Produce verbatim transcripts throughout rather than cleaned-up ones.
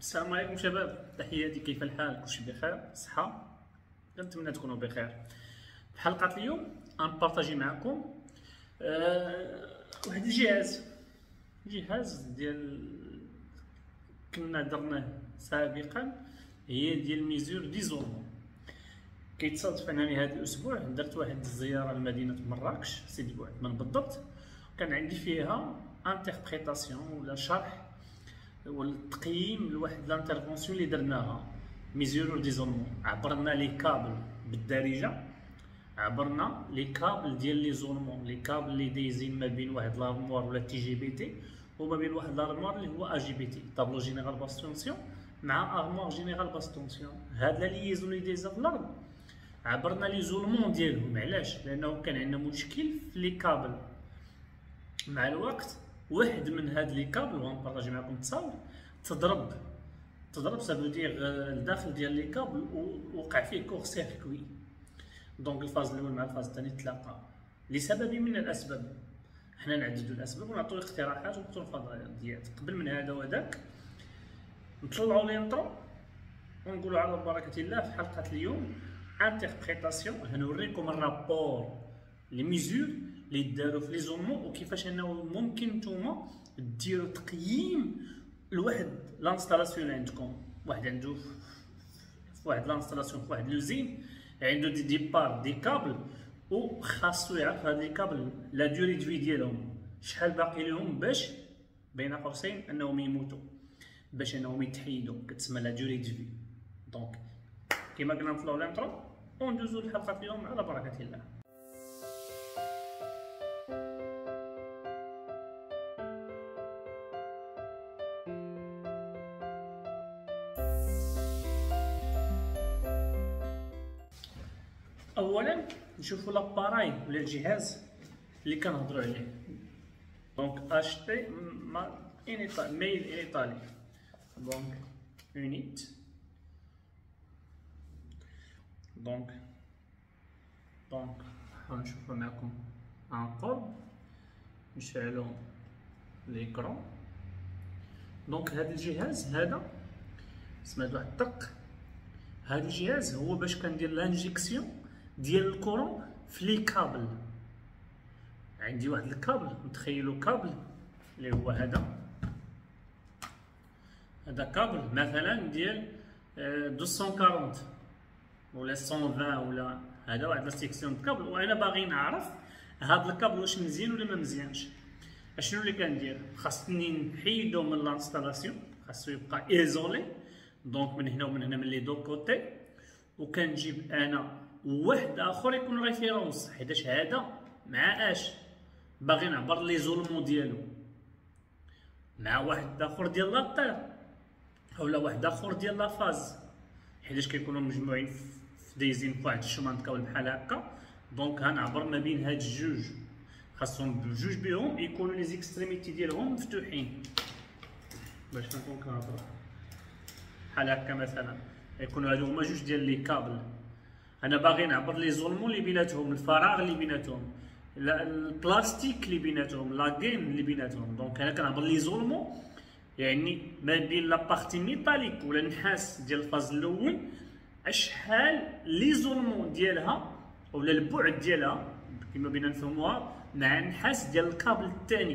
السلام عليكم شباب، تحياتي. كيف الحال؟ كلشي بخير؟ صحة؟ كنتمنى تكونوا بخير. في حلقة اليوم غنبارطاجي معكم أه واحد الجهاز جهاز ديال كنا درناه سابقا، هي ديال ميزور ديزولمون. كيتصادف انني هذا الاسبوع درت واحد الزياره لمدينه مراكش سيدي بوعثمان بالضبط، كان عندي فيها انتربريتاسيون ولا شرح والتقييم لواحد لانترفونسيون اللي درناها ميزور ديزولمون. عبرنا لي كابل بالدارجه، عبرنا لي كابل ديال لي زولمون، لي كابل اللي دايزين ما بين واحد لارموار ولا تي جي بي تي وما بين واحد لارموار اللي هو ا جي بي تي، طابلو جينيرال باس تونسيون مع ارموار جينيرال باس تونسيون. هاد لا ليزون اللي دايزه في الارض عبرنا لي زولمون ديالهم. علاش؟ لانه كان عندنا مشكل في لي كابل. مع الوقت واحد من هاد لي كابل وغنبارطاجي معكم التصاور تضرب تضرب سافو دير الداخل ديال لي كابل ووقع فيه كور سيركوي. دونك الفاز الاول مع الفاز الثاني تلاقى لسبب من الاسباب. حنا نعددوا الاسباب ونعطيو اقتراحات ونعطيو الفضائيات. قبل من هذا وذاك نطلعوا لينطرو ونقولوا على بركه الله في حلقه اليوم انتربريتاسيون. هنوريكم الرابور لي ميزور اللي داروا في لي زولمون وكيفاش انه ممكن نتوما ديروا تقييم لواحد لانستالاسيون عندكم. واحد عنده في واحد لانستالاسيون في واحد لوزين عنده دي ديبار دي كابل وخاصو يعرف هاد لي كابل لا دوري دو في ديالهم شحال باقي لهم باش بين قوسين انهم يموتوا، باش انهم يتحيدوا، كتسمى لا دوري دو في. دونك كيما قلنا نطلعوا لانترو وندوزو لحلقه اليوم على بركه الله. اولا نشوفوا لاباراي ولا الجهاز اللي كنهضروا عليه. دونك اشتي ما ان ايطالي ميل ان ايطالي. دونك يونيت. دونك دونك غنشوفوا معكم عن قرب، نشعلوا ليكرون. دونك هذا الجهاز هذا سمعت واحد الدق. هذا الجهاز هو باش كندير لانجيكسيون ديال الكورون في لي كابل. عندي واحد الكابل، نتخيلوا كابل اللي هو هذا هذا كابل مثلا ديال مئتين وأربعين ولا مئة وعشرين ولا هذا واحد لا سيكسيون د كابل، وانا باغي نعرف هذا الكابل واش مزيان ولا ما مزيانش. اشنو اللي كندير؟ خاصني نحيدو من لانستالاسيون، خاصو يبقى ايزولي. دونك من هنا ومن هنا من لي دو كوتي، وكنجيب انا واحد اخر يكون ريفيرونس، حيتاش هذا مع اش باغي نعبر لي زولمون ديالو مع واحد اخر ديال لاطير اولا واحد اخر ديال لافاز، حيتاش كيكونوا مجموعين في دايزين في واحد الشومان د كابل بحال هكا. دونك غنعبر ما بين هاد الجوج، خاصهم بجوج بهم يكونوا لي زيكستريميتي ديالهم مفتوحين باش نكون كنهضر بحال هكا. مثلا يكونوا هادو هما جوج ديال لي كابل، انا باغي نعبر لي زولمون اللي بيناتهم، الفراغ اللي بيناتهم، البلاستيك اللي بيناتهم، لاكين اللي بيناتهم. دونك انا كنعبر لي زولمون يعني ما بين لا بارتي ميتاليك ولا النحاس ديال الفاز الاول اشحال لي زولمون ديالها ولا البعد ديالها كما بينا نفهموها مع النحاس ديال الكابل الثاني.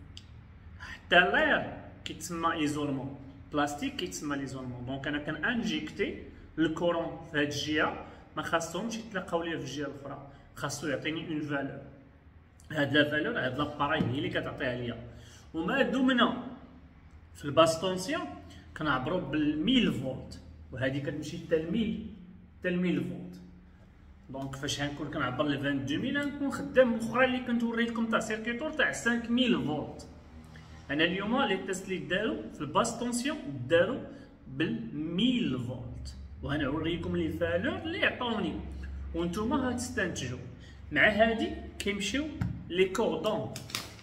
حتى لير كيتسمى ايزولمون، بلاستيك كيتسمى ليزولمون. دونك انا كنانجيكتي الكورون في هاد الجهه، ما خاصهمش يتلاقاو ليا في الجهه الاخرى، خاصو يعطيني اون فالور. هاد لا فالور هاد لاباراي هي اللي كتعطيها ليا. وما دومنا في الباستونسيون كنعبروا بالميل فولت، وهذه كتمشي حتى الميل حتى الميل فولت. دونك فاش غنكون كنعبر ل اثنين وعشرين ميل غنكون خدام الاخرى اللي كنت وريتكم تاع سيركيتور تاع خمسة ميل فولت. انا اليوم لي تيست اللي داروا في الباستونسيون داروا بالميل فولت، وغنوريكم لي فالور اللي عطاوني وانتوما غتستنتجوا. مع هادي كيمشيو لي كوردون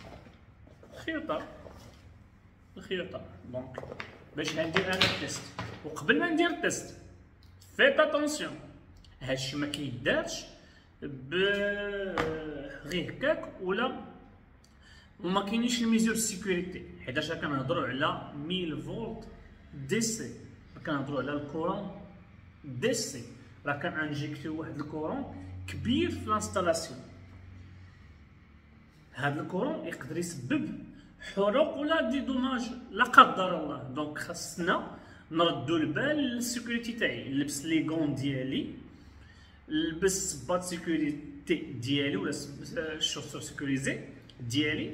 الخيوطه الخيوطه. دونك باش غندير انا التيست، وقبل ما ندير التيست فيت اتونسيون هادشي ما كيدارش ب غير هكاك ولا وما كاينينش الميزور سيكوريتي، حيتاش كنهضروا على مية فولت دي سي، كنهضروا على الكورون دي سي، راه كنانجيكتيو واحد الكورون كبير في لانستالاسيون. هذا الكورون يقدر يسبب حروق ولا دي دوماج لا قدر الله. دونك خاصنا نردو البال للسيكوريتي تاعي، نلبس لي غون ديالي، نلبس بات سيكوريتي ديالي ولا الشوسور سيكوريزي ديالي،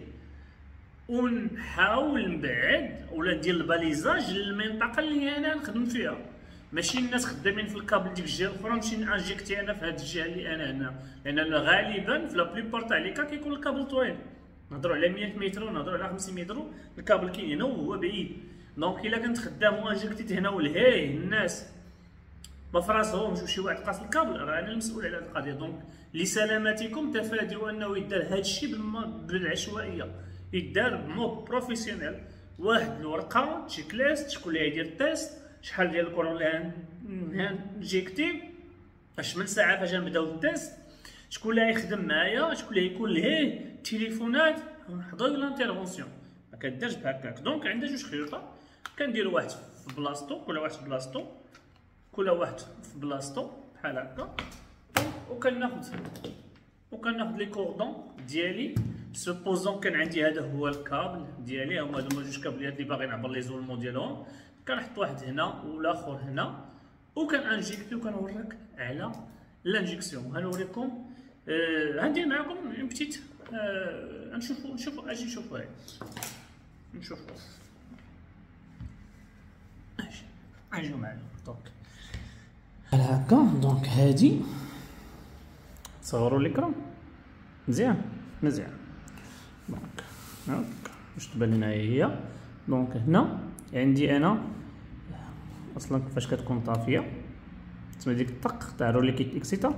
ونحاول نبعد ولا ندير الباليزاج للمنطقه اللي انا نخدم فيها. ماشي الناس خدامين في الكابل ديك الجهه الاخرى نمشي نانجيكتي انا في هذه الجهه اللي انا هنا، لان غالبا في لا بليبار تاع لي كا كيكون الكابل طويل. نهضروا على مية متر ونهضروا على خمسين متر، الكابل كاين هنا وهو بعيد. دونك الا كنت خدام وانجيكتيت هنا ولهيه الناس ما فراسهمش وشي واحد قاص الكابل، راه انا المسؤول على هذه القضيه. دونك لسلامتكم تفادوا انه يدار هذا الشيء بالعشوائيه، يدار بمود بروفيسيونيل. واحد الورقه تشيك ليست، شكون اللي يدير التيست، شحال ديال الكورون اللي هانجيكتي، اش من ساعه فاش نبداو التيست، شكون اللي يخدم معايا، شكون اللي يكون لهيه التليفونات، نحضر لانترفونسيون. ما كديرش بهكاك. دونك عندنا جوج خيوطه، كنديروا واحد في بلاصتو، كل واحد في بلاصتو، كل واحد في بلاصتو بحال هكا، وكناخذ وكناخذ لي كوردون ديالي. سوبوزون كان عندي هذا هو الكابل ديالي، هما هما جوج كابليات اللي باغي نعبر لي زولمون ديالهم، كنحط واحد هنا والاخر هنا، وكنانجيكتي وكنوريك على لانجيكسيون. غنوريكم آه غندير معكم اون بتيت آه نشوفوا نشوفوا اجي نشوفوا هاي نشوفوا اجي اجيو معايا. دونك بحال هكا. دونك هادي صوروا ليكرون مزيان مزيان. دونك هاك باش تبان لنا هي. دونك هنا عندي انا اصلا كيفاش كتكون طافيه، تسمى ديك الطق تاع رولي كيت اكسيتا،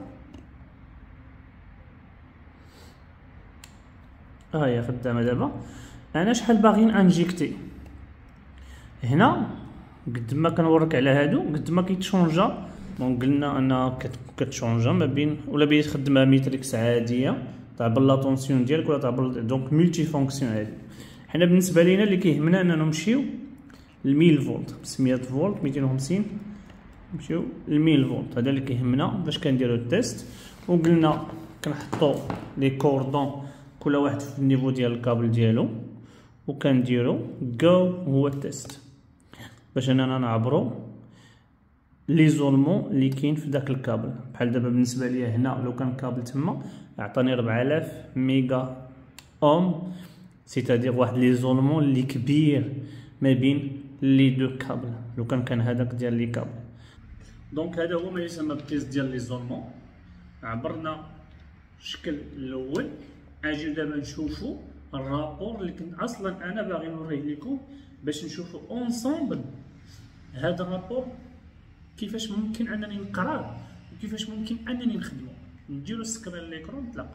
ها هي خدامه دابا. انا شحال باغي انجيكتي هنا، قد ما كنوريك على هادو قد ما كيتشونجا. دونك قلنا انها كتشونجا ما بين ولا بغيت تخدمها ميتريكس عاديه تاع باللاطونسيون ديالك ولا تاع بال... دونك ملتي فونكسيون. هادي حنا بالنسبه لينا اللي كيهمنا اننا نمشيو ل مية فولت، خمسمية فولت، ميتين وخمسين، نمشيو ل مية فولت. هذا اللي كيهمنا باش كنديرو التيست. وقلنا كنحطو لي كوردون كل واحد في النيفو ديال الكابل ديالو، وكنديرو جو هو التيست باش اننا نعبرو ليزولمون اللي كاين في داك الكابل. بحال دابا بالنسبه ليا هنا لو كان الكابل تما عطاني ربعة آلاف ميغا اوم، سيتادير واحد ليزولمون اللي كبير ما بين لي دو كابل لو كان كان هذاك ديال لي كابل. دونك هذا هو ما يسمى بالتيست ديال ليزولمون. عبرنا الشكل الاول، اجيو دابا نشوفوا الرابور اللي كنت اصلا انا باغي نوريه لكم باش نشوفوا اونصومبل هذا الرابور كيفاش ممكن انني نقراه وكيفاش ممكن انني نخدمه. نديرو سكرين ليكرون نتلاقاو.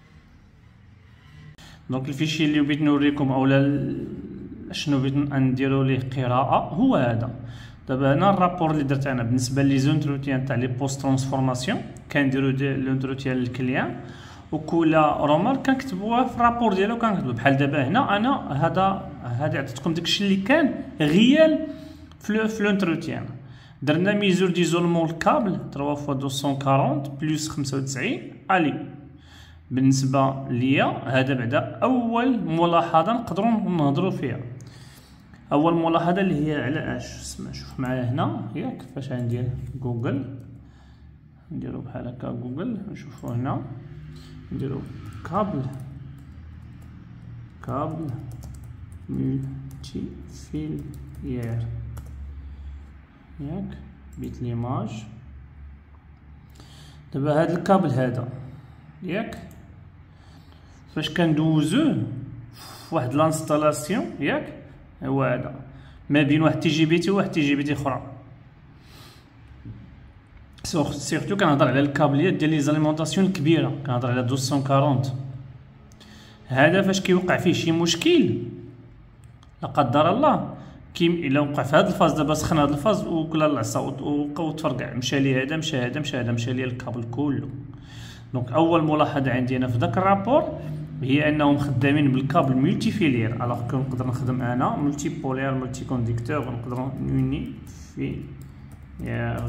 دونك الفيشي اللي بغيت نوريكم اولا شنو بغيت نديرو ليه قراءه هو هذا. دابا هنا الرابور اللي درت انا بالنسبه لي زونتروتيان تاع لي بوست ترانسفورماسيون، كنديرو لونتروتيان للكليان وكل رومار كنكتبوها في الرابور ديالو كنكتبو. بحال دابا هنا انا هذا هذا عطيتكم داكشي اللي كان غيال في لونتروتيان. درنا ميزور ديزولمون الكابل ثلاثة فوا مئتين وأربعين بلس خمسة وتسعين الي. بالنسبه ليا هذا بعدا اول ملاحظه نقدروا نهضروا فيها. اول ملاحظه اللي هي على اش اسمع شوف معايا هنا ياك فاش غندير جوجل، نديرو بحال هكا جوجل نشوفو هنا نديرو كابل كابل ملتي فيليير ياك بيت ليماج. دابا هاد الكابل هذا ياك فاش كندوزوه فواحد لانستالاسيون ياك هو هذا ما بين واحد تي جي بي تي وواحد تي جي بي تي اخرى. سيرتو كنهضر على الكابليات ديال لي زاليمونطاسيون الكبيره، كنهضر على مئتين وأربعين. هذا فاش كيوقع فيه شي مشكل لا قدر الله كي الا وقع في هذا الفاز دابا سخن هذا الفاز وكلا العصا وتفرقع مشى لي هذا مشى هذا مشى هذا مشى لي الكابل كله. دونك اول ملاحظه عندي انا في ذاك الرابور هي انهم خدامين بالكابل ملتي فيلير، الوغ كو نقدر نخدم انا ملتي بولير ملتي كونديكتور، ونقدر نوني في يا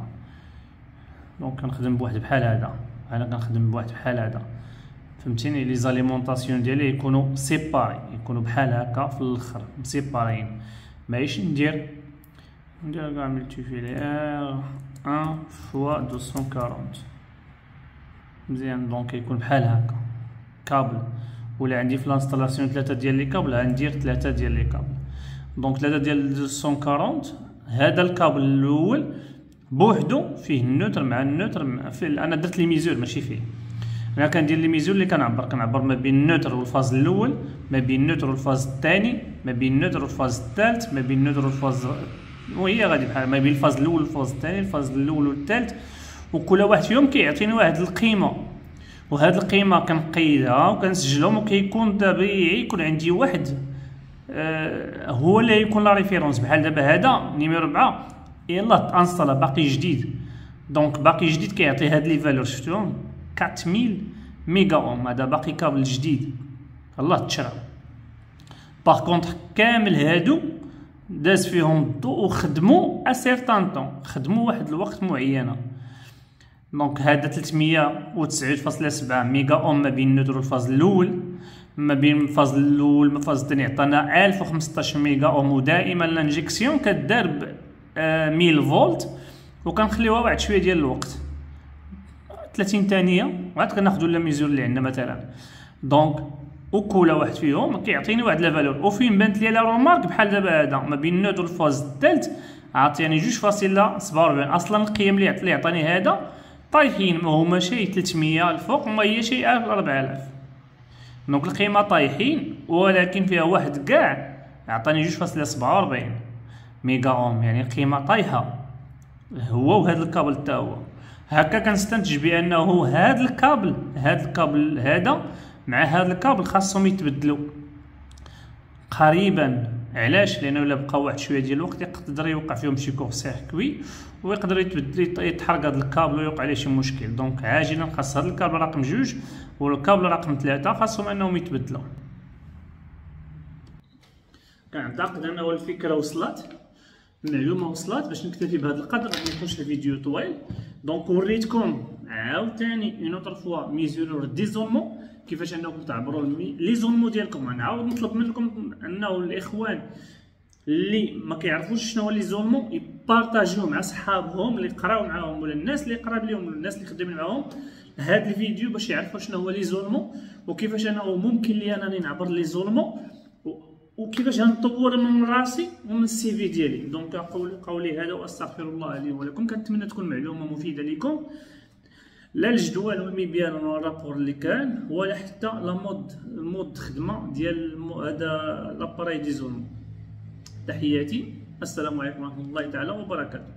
دونك كنخدم بواحد بحال هذا، انا كنخدم بواحد بحال هذا فهمتيني. لي زاليمونطاسيون ديالي يكونوا سيباري، يكونوا بحال هكا في الاخر سيباريين، ماهيش ندير ندير كاع ملتي فيلير واحد فوا مئتين وأربعين مزيان. دونك يكون بحال هكا كابل، ولا عندي في الانستالاسيون ثلاثه ديال لي كابل غندير ثلاثه ديال لي كابل. دونك ثلاثه ديال مئتين وأربعين، هذا الكابل الاول بوحدو فيه النوتر مع النوتر مع في انا درت لي ميزور ماشي فيه، انا كندير لي ميزور اللي كنعبر كنعبر ما بين النوتر والفاز الاول، ما بين النوتر والفاز الثاني، ما بين النوتر والفاز الثالث، ما بين النوتر والفاز، وهي غادي بحال ما بين الفاز الاول والفاز الثاني، الفاز الاول والثالث، وكل واحد فيهم كيعطيني واحد القيمه، وهاد القيمه كنقيدها وكنسجلهم، وكيكون طبيعي يكون عندي واحد آه هو اللي يكون لا ريفيرونس. بحال دابا هذا نيميرو أربعة يلاه تانستالا باقي جديد، دونك باقي جديد كيعطي هاد لي فالور شفتوهم أربعة آلاف ميجا اوم، هذا باقي كابل جديد الله تشرى. باغ كونطخ كامل هادو داز فيهم الضوء وخدموا اسيرتان طون، خدموا واحد الوقت معينه. دونك هذا ثلاثمية وتسعود فاصلة سبعة ميجا اوم ما بين النوتر والفاز الاول، ما بين الفاز الاول والفاز الثاني عطانا ألف وخمسطاش ميجا اوم، ودائما لانجيكسيون كدار ب مية فولت، وكنخليوها واحد شويه ديال الوقت ثلاثين ثانيه، وعاد كناخذوا لا ميزور اللي عندنا مثلا. دونك وكل واحد فيهم كيعطيني واحد لا فالور، وفين بانت لي لا رومارك بحال دابا هذا ما بين النوتر والفاز الثالث عطيني جوج فاصلة سبعة وأربعين. اصلا القيم اللي عطاني هذا طايحين، ما هما شي ثلاثمية الفوق وما هي شي أربعة آلاف، دونك القيمه طايحين، ولكن فيها واحد كاع عطاني جوج فاصلة سبعة وأربعين ميجا اوم، يعني القيمه طايحه هو وهذا الكابل حتى هو. هكا كنستنتج بانه هذا الكابل هذا الكابل هذا مع هذا الكابل خاصهم يتبدلوا قريبا. علاش؟ لانه الا بقى واحد شويه ديال الوقت يقدر يوقع فيهم شي كور سيركوي، ويقدر يتبدل يتحرق هذا الكابل ويوقع عليه شي مشكل. دونك عاجلا خاص هذا الكابل رقم جوج والكابل رقم ثلاثة خاصهم انهم يتبدلوا. كنعتقد انه الفكره وصلت، المعلومه وصلت. باش نكتفي بهذا القدر ما يكونش الفيديو طويل. دونك وريتكم عاوتاني اون اوتر فوا ميزورور ديزولمون، كيفاش انكم تعبروا لي زولمو ديالكم. نعاود نطلب منكم انه الاخوان اللي ما كيعرفوش شنو هو لي زولمو يبارطاجيو مع صحابهم اللي قراو معاهم، ولا الناس اللي قراب ليهم، ولا الناس اللي خدامين معاهم هذا الفيديو، باش يعرفوا شنو هو لي زولمو، وكيفاش انه ممكن لي انني نعبر لي زولمو، وكيفاش غنطور من راسي ومن السي في ديالي. دونك اقول قولي هذا واستغفر الله لي ولكم. كنتمنى تكون معلومه مفيده لكم، لا الجدول والمبيان والرابور اللي كان، ولا حتى لا مود المود خدمه ديال هذا لاباري ديزولمون. تحياتي، السلام عليكم ورحمه الله تعالى وبركاته.